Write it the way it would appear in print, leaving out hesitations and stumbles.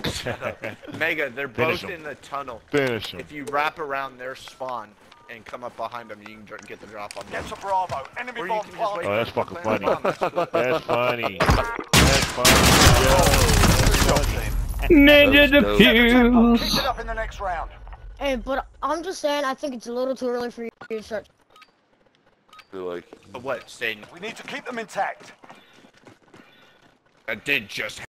Mega, they're both in the tunnel. Finish him. If you wrap around their spawn and come up behind them, you can get the drop on them. Get to Bravo. Enemy bomb planted. Oh, that's fucking funny. That's cool. That's funny. That's funny. Ninja Keep diffuse. it up in the next round. Hey, but I'm just saying, I think it's a little too early for you to start. Feel like What, Satan? We need to keep them intact. That did just